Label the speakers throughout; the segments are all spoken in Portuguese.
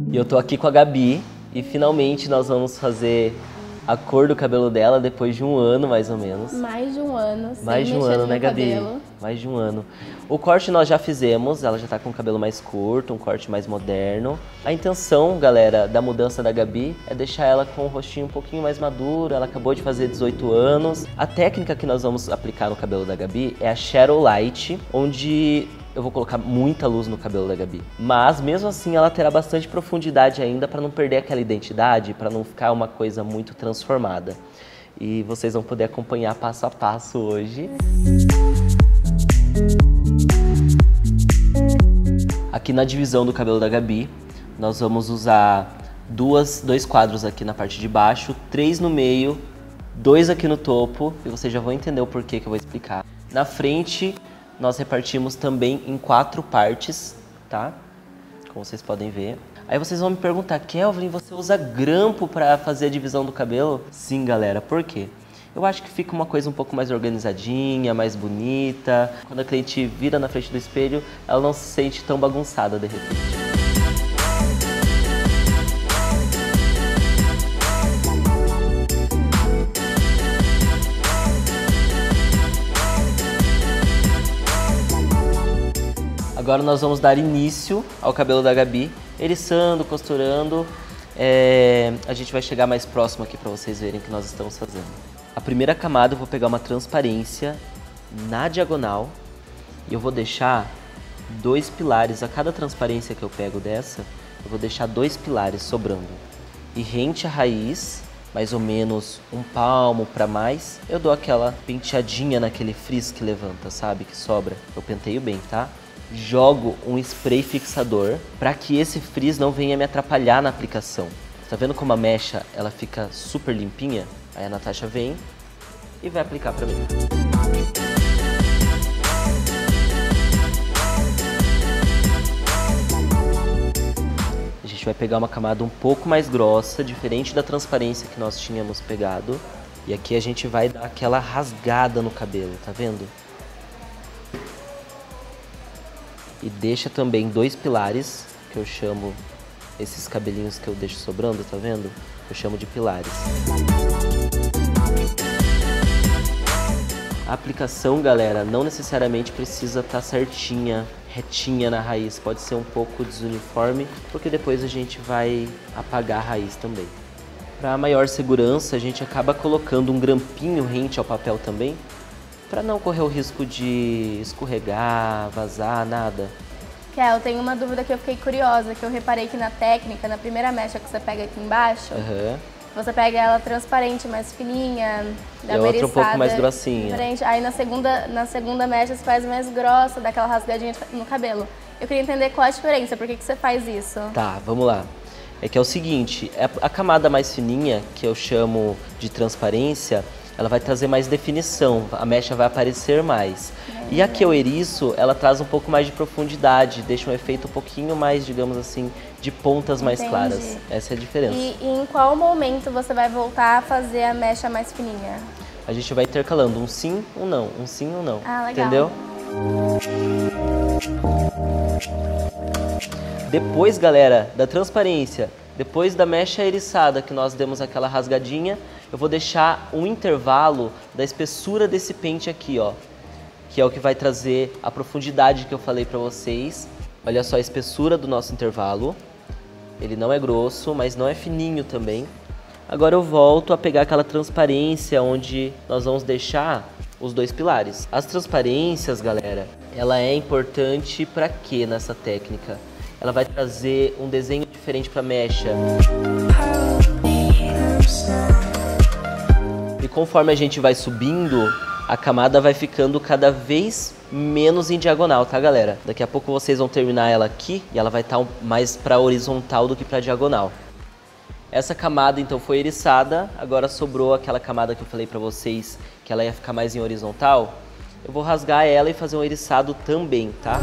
Speaker 1: E eu tô aqui com a Gabi e finalmente nós vamos fazer a cor do cabelo dela depois de um ano, mais ou menos.
Speaker 2: Mais de um ano, sem
Speaker 1: Mais de um
Speaker 2: mexer
Speaker 1: ano,
Speaker 2: no
Speaker 1: né, Gabi?
Speaker 2: cabelo.
Speaker 1: Mais de um ano. O corte nós já fizemos, ela já tá com o cabelo mais curto, um corte mais moderno. A intenção, galera, da mudança da Gabi é deixar ela com o rostinho um pouquinho mais maduro. Ela acabou de fazer 18 anos. A técnica que nós vamos aplicar no cabelo da Gabi é a Shadow Light, onde eu vou colocar muita luz no cabelo da Gabi. Mas, mesmo assim, ela terá bastante profundidade ainda para não perder aquela identidade, para não ficar uma coisa muito transformada. E vocês vão poder acompanhar passo a passo hoje. Aqui na divisão do cabelo da Gabi, nós vamos usar dois quadros aqui na parte de baixo, 3 no meio, 2 aqui no topo, e vocês já vão entender o porquê que eu vou explicar. Na frente, nós repartimos também em 4 partes, tá? Como vocês podem ver. Aí vocês vão me perguntar, Kelvin, você usa grampo para fazer a divisão do cabelo? Sim, galera, por quê? Eu acho que fica uma coisa um pouco mais organizadinha, mais bonita. Quando a cliente vira na frente do espelho, ela não se sente tão bagunçada de repente. Agora nós vamos dar início ao cabelo da Gabi, eriçando, costurando. A gente vai chegar mais próximo aqui para vocês verem o que nós estamos fazendo. A primeira camada eu vou pegar uma transparência na diagonal e eu vou deixar 2 pilares. A cada transparência que eu pego dessa, eu vou deixar 2 pilares sobrando. E rente a raiz, mais ou menos um palmo para mais, eu dou aquela penteadinha naquele frizz que levanta, sabe? Que sobra. Eu penteio bem, tá? Jogo um spray fixador para que esse frizz não venha me atrapalhar na aplicação. Tá vendo como a mecha ela fica super limpinha? Aí a Natasha vem e vai aplicar para mim. A gente vai pegar uma camada um pouco mais grossa, diferente da transparência que nós tínhamos pegado. E aqui a gente vai dar aquela rasgada no cabelo, tá vendo? E deixa também 2 pilares, que eu chamo, esses cabelinhos que eu deixo sobrando, tá vendo? Eu chamo de pilares. A aplicação, galera, não necessariamente precisa estar certinha, retinha na raiz. Pode ser um pouco desuniforme, porque depois a gente vai apagar a raiz também. Para maior segurança, a gente acaba colocando um grampinho rente ao papel também, para não correr o risco de escorregar, vazar, nada.
Speaker 2: Kel, tem uma dúvida que eu fiquei curiosa, que eu reparei que na técnica, na primeira mecha que você pega aqui embaixo, você pega ela transparente, mais fininha, dá uma
Speaker 1: outra um pouco mais grossinha.
Speaker 2: Diferente. Aí na segunda mecha você faz mais grossa, dá aquela rasgadinha no cabelo. Eu queria entender qual a diferença, por que você faz isso?
Speaker 1: Tá, vamos lá. É que é o seguinte, a camada mais fininha, que eu chamo de transparência, ela vai trazer mais definição, a mecha vai aparecer mais. E a que eu eriço, ela traz um pouco mais de profundidade, deixa um efeito um pouquinho mais, digamos assim, de pontas mais claras. Essa é a diferença.
Speaker 2: E em qual momento você vai voltar a fazer a mecha mais fininha?
Speaker 1: A gente vai intercalando um sim, um não, um sim, um não.
Speaker 2: Ah, legal.
Speaker 1: Entendeu? Depois, galera, da transparência, depois da mecha eriçada, que nós demos aquela rasgadinha, eu vou deixar um intervalo da espessura desse pente aqui, ó. Que é o que vai trazer a profundidade que eu falei pra vocês. Olha só a espessura do nosso intervalo. Ele não é grosso, mas não é fininho também. Agora eu volto a pegar aquela transparência onde nós vamos deixar os 2 pilares. As transparências, galera, ela é importante pra quê nessa técnica? Ela vai trazer um desenho diferente pra mecha. E conforme a gente vai subindo, a camada vai ficando cada vez menos em diagonal, tá, galera? Daqui a pouco vocês vão terminar ela aqui e ela vai estar mais para horizontal do que para diagonal. Essa camada, então, foi eriçada, agora sobrou aquela camada que eu falei para vocês que ela ia ficar mais em horizontal. Eu vou rasgar ela e fazer um eriçado também, tá?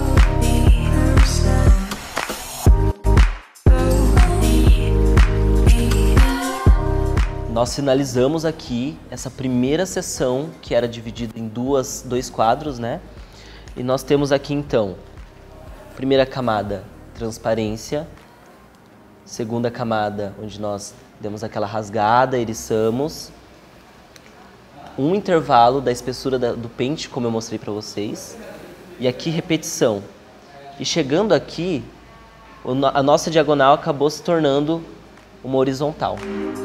Speaker 1: Nós finalizamos aqui essa primeira sessão, que era dividida em dois quadros, né? E nós temos aqui, então, primeira camada, transparência. Segunda camada, onde nós demos aquela rasgada, eriçamos. Um intervalo da espessura do pente, como eu mostrei para vocês. E aqui repetição. E chegando aqui, a nossa diagonal acabou se tornando uma horizontal.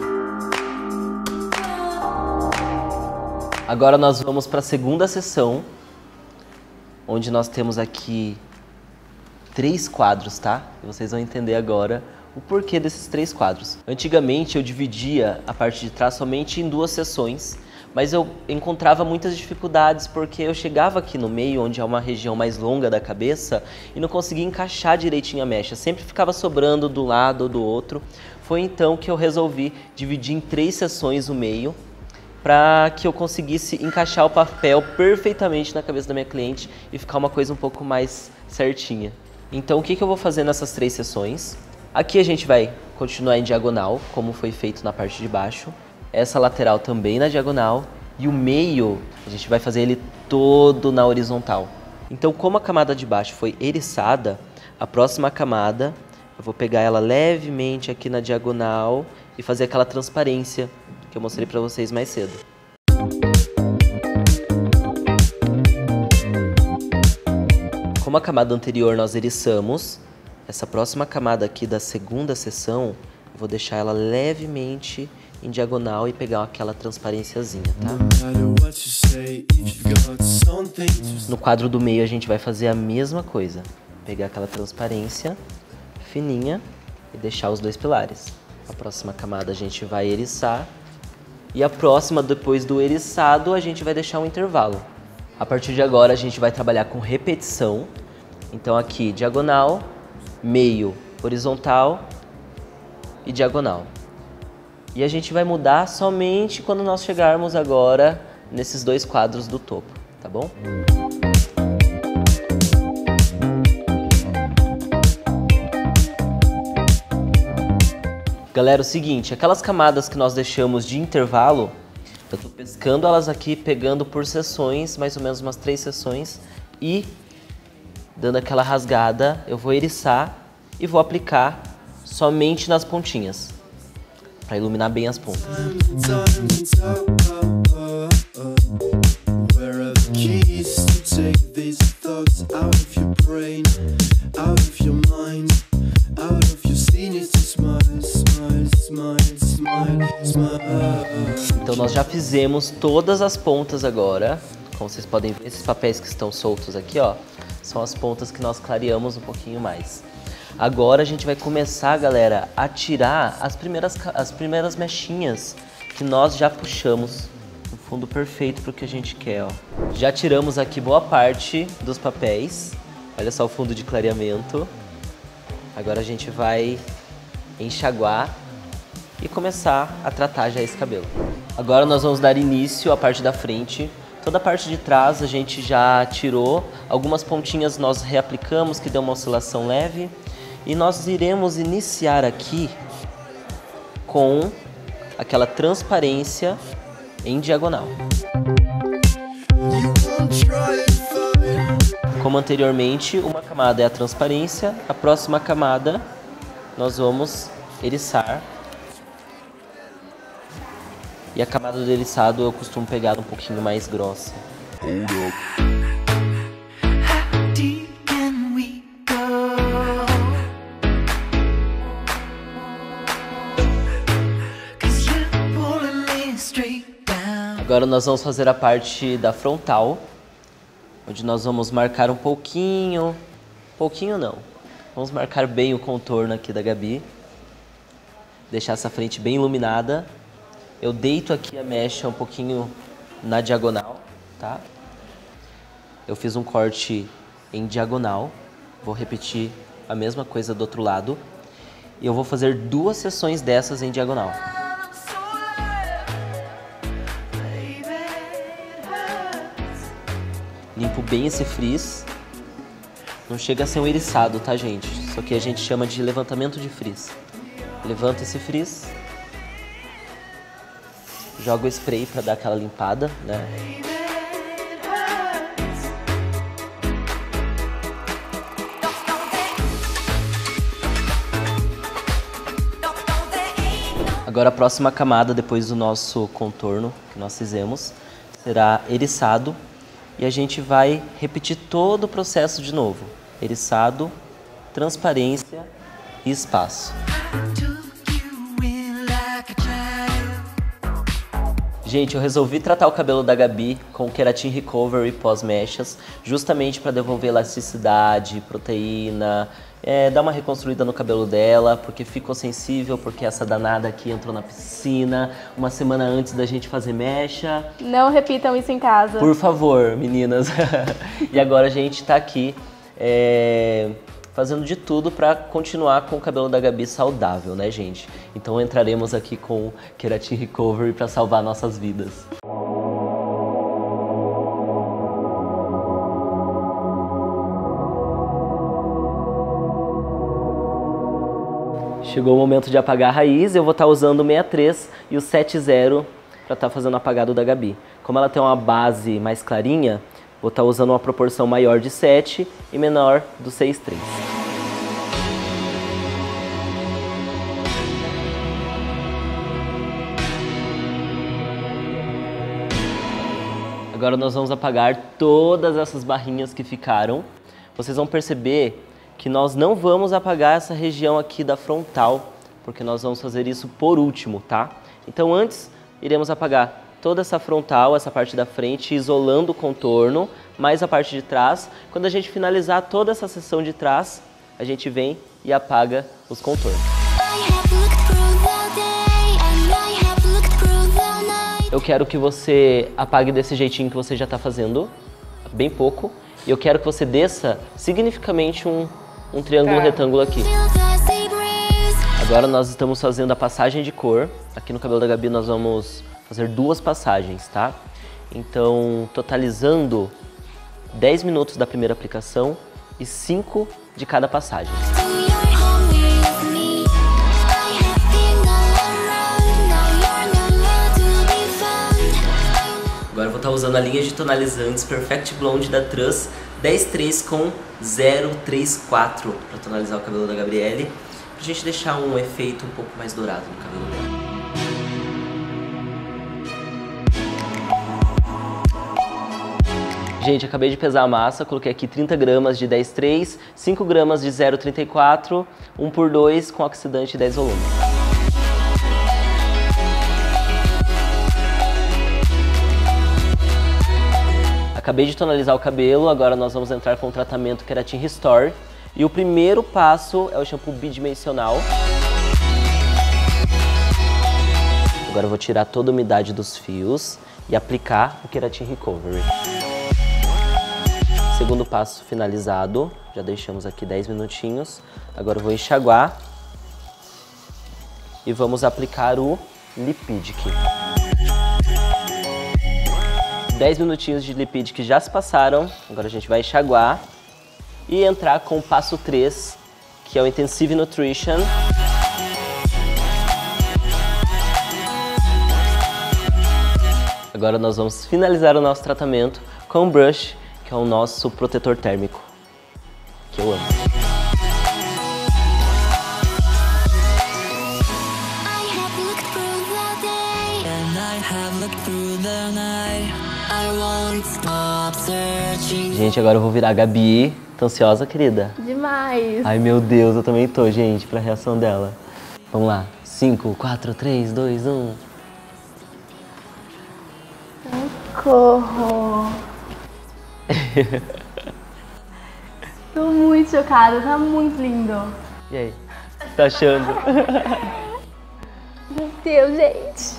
Speaker 1: Agora nós vamos para a segunda seção, onde nós temos aqui 3 quadros, tá? E vocês vão entender agora o porquê desses 3 quadros. Antigamente eu dividia a parte de trás somente em 2 seções, mas eu encontrava muitas dificuldades porque eu chegava aqui no meio, onde é uma região mais longa da cabeça, e não conseguia encaixar direitinho a mecha. Sempre ficava sobrando do lado ou do outro. Foi então que eu resolvi dividir em 3 seções o meio, para que eu conseguisse encaixar o papel perfeitamente na cabeça da minha cliente e ficar uma coisa um pouco mais certinha. Então o que eu vou fazer nessas 3 seções? Aqui a gente vai continuar em diagonal, como foi feito na parte de baixo. Essa lateral também na diagonal. E o meio, a gente vai fazer ele todo na horizontal. Então, como a camada de baixo foi eriçada, a próxima camada, eu vou pegar ela levemente aqui na diagonal e fazer aquela transparência que eu mostrei para vocês mais cedo. Como a camada anterior nós eriçamos, essa próxima camada aqui da segunda seção, eu vou deixar ela levemente em diagonal e pegar aquela transparênciazinha, tá? No quadro do meio a gente vai fazer a mesma coisa. Pegar aquela transparência fininha e deixar os 2 pilares. A próxima camada a gente vai eriçar. E a próxima, depois do eriçado, a gente vai deixar um intervalo. A partir de agora, a gente vai trabalhar com repetição. Então aqui, diagonal, meio, horizontal e diagonal. E a gente vai mudar somente quando nós chegarmos agora nesses 2 quadros do topo, tá bom? Galera, é o seguinte, aquelas camadas que nós deixamos de intervalo, eu tô pescando elas aqui, pegando por seções, mais ou menos umas 3 seções, e dando aquela rasgada, eu vou eriçar e vou aplicar somente nas pontinhas, para iluminar bem as pontas. Então nós já fizemos todas as pontas agora. Como vocês podem ver, esses papéis que estão soltos aqui, ó, são as pontas que nós clareamos um pouquinho mais. Agora a gente vai começar, galera, a tirar as primeiras mechinhas que nós já puxamos no fundo perfeito para o que a gente quer, ó. Já tiramos aqui boa parte dos papéis. Olha só o fundo de clareamento. Agora a gente vai enxaguar e começar a tratar já esse cabelo. Agora nós vamos dar início à parte da frente. Toda a parte de trás a gente já tirou. Algumas pontinhas nós reaplicamos, que deu uma oscilação leve. E nós iremos iniciar aqui com aquela transparência em diagonal. Como anteriormente, uma camada é a transparência, a próxima camada nós vamos eriçar. E a camada do eriçado eu costumo pegar um pouquinho mais grossa. Agora nós vamos fazer a parte da frontal, onde nós vamos marcar um pouquinho não, vamos marcar bem o contorno aqui da Gabi, deixar essa frente bem iluminada. Eu deito aqui a mecha um pouquinho na diagonal, tá? Eu fiz um corte em diagonal, vou repetir a mesma coisa do outro lado, e eu vou fazer 2 seções dessas em diagonal. Limpo bem esse frizz. Não chega a ser um eriçado, tá, gente? Isso aqui a gente chama de levantamento de frizz. Levanta esse frizz. Joga o spray para dar aquela limpada, né? Agora a próxima camada, depois do nosso contorno que nós fizemos, será eriçado. E a gente vai repetir todo o processo de novo. Eriçado, transparência e espaço. Gente, eu resolvi tratar o cabelo da Gabi com Keratin Recovery pós-mechas, justamente para devolver elasticidade, proteína, dar uma reconstruída no cabelo dela, porque ficou sensível, porque essa danada aqui entrou na piscina uma semana antes da gente fazer mecha.
Speaker 2: Não repitam isso em casa.
Speaker 1: Por favor, meninas. E agora a gente tá aqui fazendo de tudo para continuar com o cabelo da Gabi saudável, né, gente? Então entraremos aqui com Keratin Recovery para salvar nossas vidas. Chegou o momento de apagar a raiz, eu vou estar usando o 63 e o 70 para estar fazendo o apagado da Gabi. Como ela tem uma base mais clarinha, vou estar usando uma proporção maior de 7 e menor do 6,3. Agora nós vamos apagar todas essas barrinhas que ficaram. Vocês vão perceber que nós não vamos apagar essa região aqui da frontal, porque nós vamos fazer isso por último, tá? Então antes, iremos apagar toda essa frontal, essa parte da frente, isolando o contorno, mais a parte de trás. Quando a gente finalizar toda essa seção de trás, a gente vem e apaga os contornos. Eu quero que você apague desse jeitinho que você já está fazendo, bem pouco. E eu quero que você desça significativamente um triângulo retângulo aqui. Agora nós estamos fazendo a passagem de cor. Aqui no cabelo da Gabi nós vamos fazer 2 passagens, tá? Então, totalizando 10 minutos da primeira aplicação e 5 de cada passagem. Agora eu vou estar usando a linha de tonalizantes Perfect Blonde da Trust 10.3 com 034 para tonalizar o cabelo da Gabriele, pra gente deixar um efeito um pouco mais dourado no cabelo dela. Gente, acabei de pesar a massa, coloquei aqui 30 gramas de 10.3, 5 gramas de 0,34, 1/2 com oxidante 10 volume. Acabei de tonalizar o cabelo, agora nós vamos entrar com o tratamento Keratin Restore. E o primeiro passo é o shampoo bidimensional. Agora eu vou tirar toda a umidade dos fios e aplicar o Keratin Recovery. Segundo passo finalizado, já deixamos aqui 10 minutinhos. Agora eu vou enxaguar e vamos aplicar o Lipidic. 10 minutinhos de Lipidic já se passaram, agora a gente vai enxaguar e entrar com o passo 3, que é o Intensive Nutrition. Agora nós vamos finalizar o nosso tratamento com o brush, que é o nosso protetor térmico, que eu amo. Gente, agora eu vou virar a Gabi. Tá ansiosa, querida?
Speaker 2: Demais!
Speaker 1: Ai, meu Deus, eu também tô, gente, pra reação dela. Vamos lá. 5, 4, 3, 2, 1.
Speaker 2: Socorro! Tô muito chocada, tá muito lindo.
Speaker 1: E aí? Tá achando?
Speaker 2: Meu Deus, gente!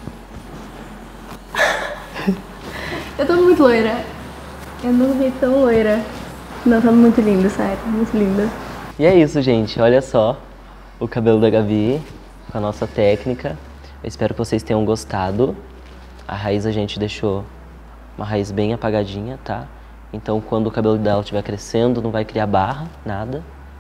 Speaker 2: Eu tô muito loira. Eu não vi tão loira. Não, tá muito lindo, sério. Muito lindo.
Speaker 1: E é isso, gente. Olha só o cabelo da Gabi com a nossa técnica. Eu espero que vocês tenham gostado. A raiz a gente deixou uma raiz bem apagadinha, tá? Então, quando o cabelo dela estiver crescendo, não vai criar barra, nada.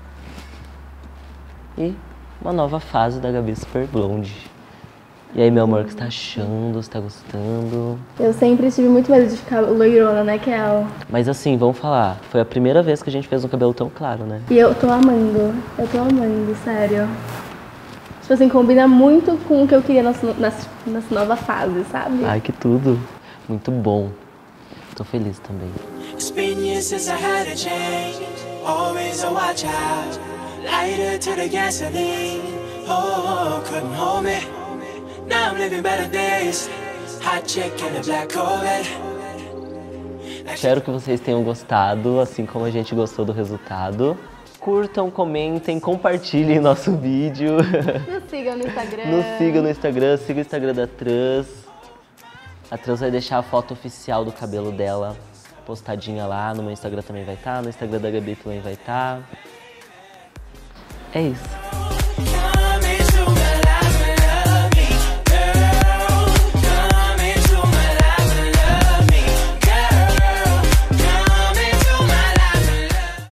Speaker 1: E uma nova fase da Gabi Super Blonde. E aí, meu amor, o que você tá achando? Você tá gostando?
Speaker 2: Eu sempre tive muito medo de ficar loirona, né, Kel?
Speaker 1: Mas assim, vamos falar, foi a primeira vez que a gente fez um cabelo tão claro, né?
Speaker 2: E eu tô amando, sério. tipo assim, combina muito com o que eu queria nessa nova fase, sabe?
Speaker 1: Ai, que tudo. Muito bom. Tô feliz também.
Speaker 3: It's been years since I had a change. Always a watch out. Lighter to the gasoline. Oh, couldn't hold me. Now I'm living better days. Hot chick in a black Corvette.
Speaker 1: Espero que vocês tenham gostado, assim como a gente gostou do resultado. Curtam, comentem, compartilhem nosso vídeo.
Speaker 2: Nos sigam no Instagram.
Speaker 1: Nos sigam no Instagram, siga o Instagram da Trans. A Trans vai deixar a foto oficial do cabelo dela postadinha lá. No meu Instagram também vai estar, no Instagram da Gabi também vai estar. É isso.